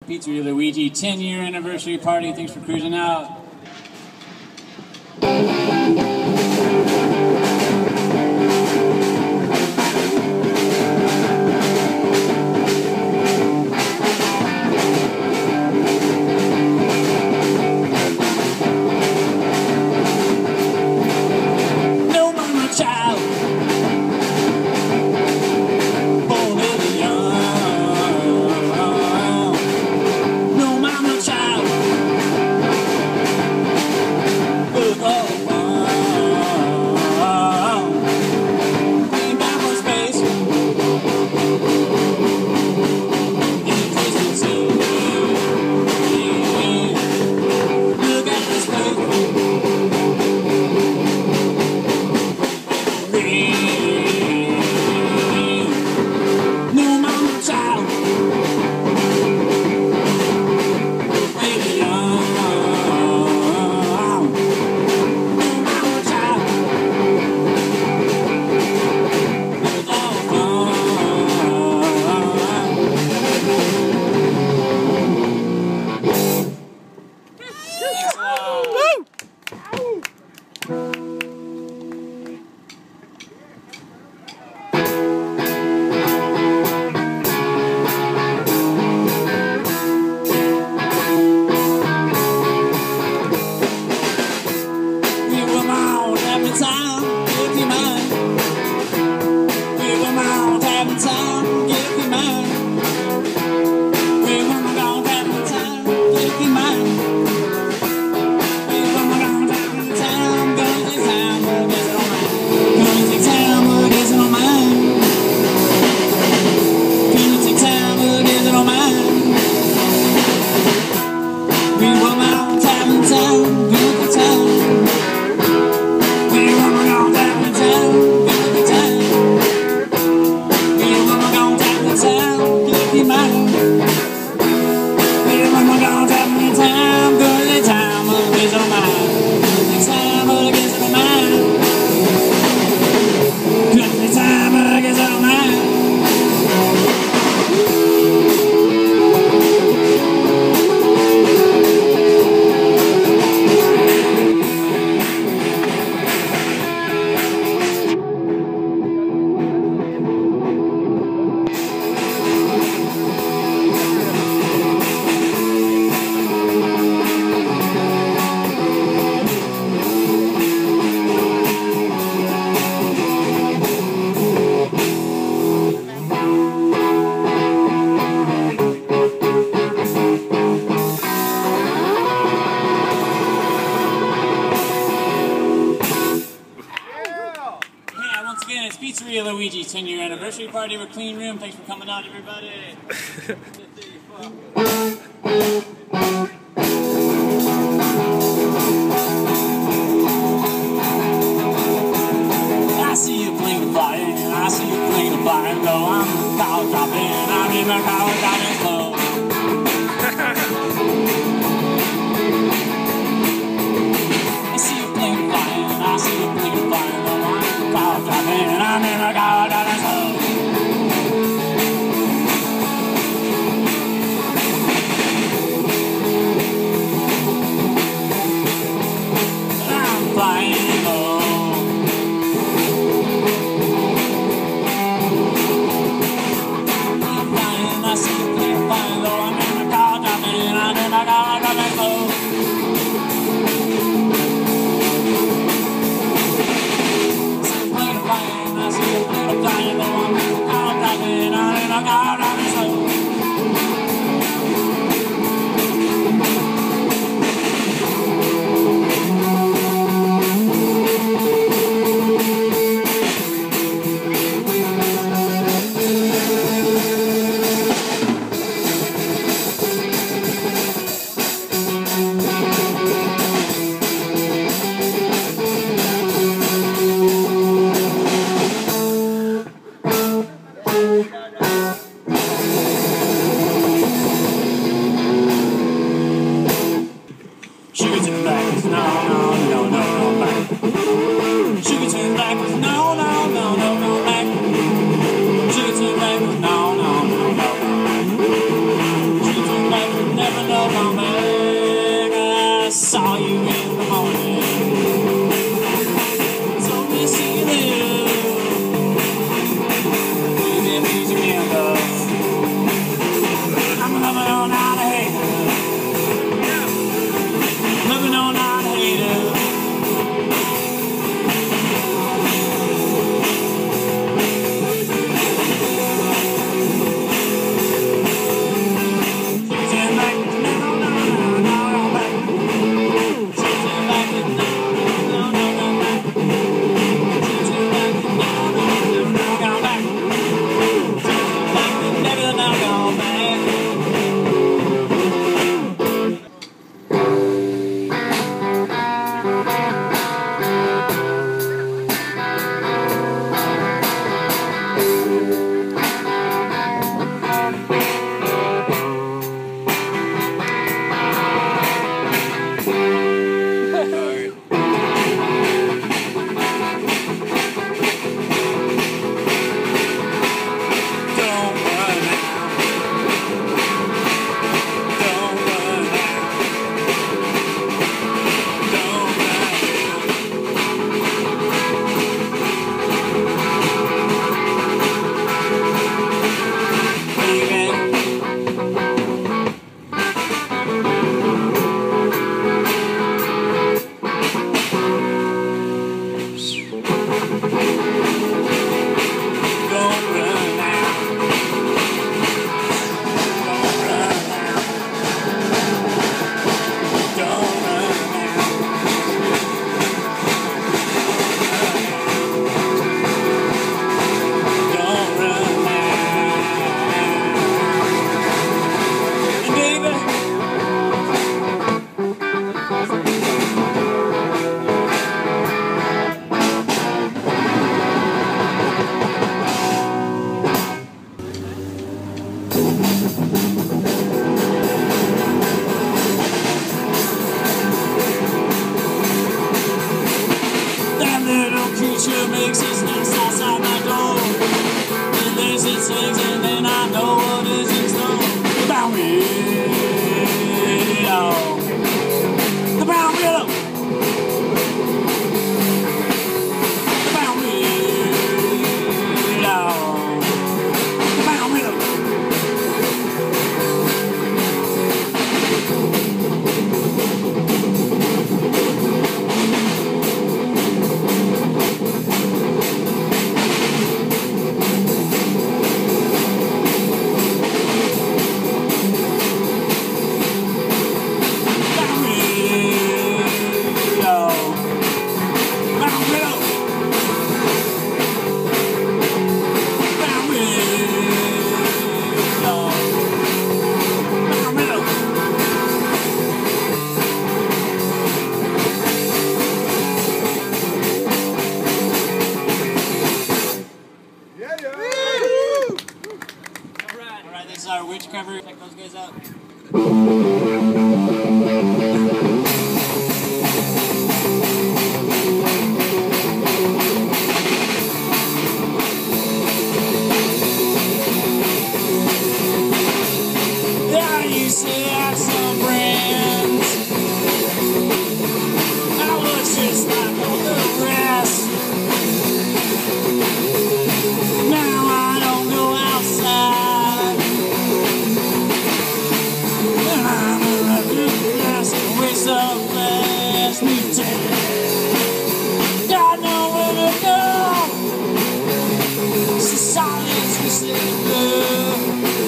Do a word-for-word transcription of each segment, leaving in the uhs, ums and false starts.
Pizzeria Luigi ten year anniversary party. Thanks for cruising out. No mama child. Pizzeria Luigi ten year anniversary party with clean room. Thanks for coming out, everybody. I see you playing flying, I see you playing flying low. I'm cow dropping, I'm in my cow dropping slow. I see you playing flying, I see you playing flying low. I'm cow dropping, I'm in my cow dropping slow. Flying low. I'm flying, I see you playing flying low. I'm in my car dropping, I'm in my car dropping low. I see you playing flying, I see you playing flying low. I'm in my car dropping, I'm in my car dropping slow. come back. I saw you in the morning. So miss you there. Baby, please remember. I'm loving on out of hate. Loving on out of hate. Makes his nest outside my door. And there's his eggs, and then I know what is in store. Brown willow, the brown willow, the brown willow, the brown willow. This is our witch cover. Check those guys out. Yeah, I used to have some friends. I was just like all the rest. Now I don't go outside. Waste of flesh, mutated. Got nowhere to go. So silence we sleep through.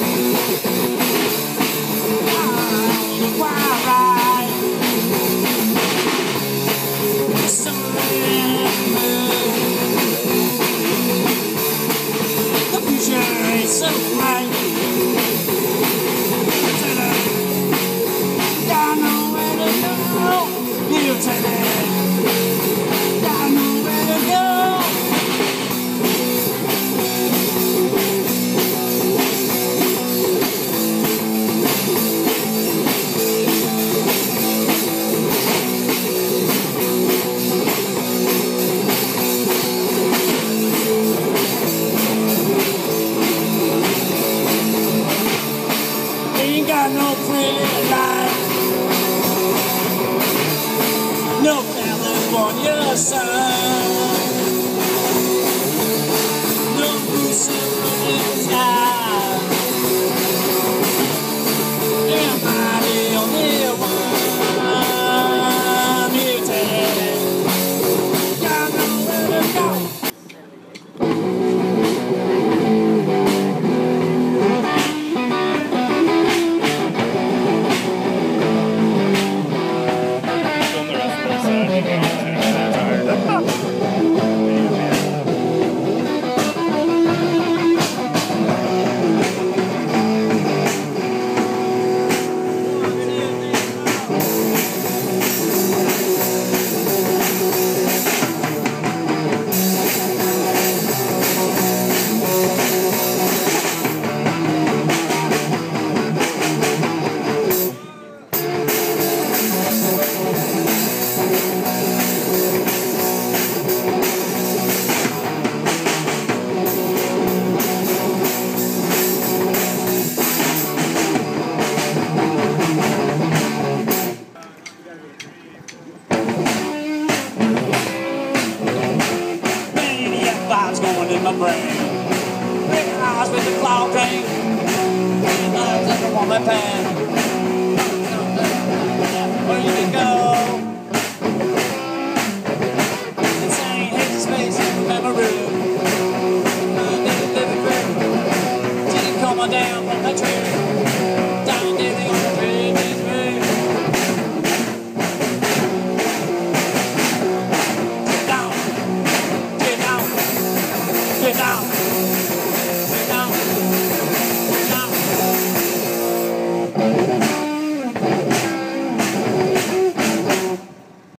The wild ride. Somewhere in the mood. The future ain't so bright. Mutated, got nowhere to go. Ain't got no pretty life. No California sun. No blue sun in the sky.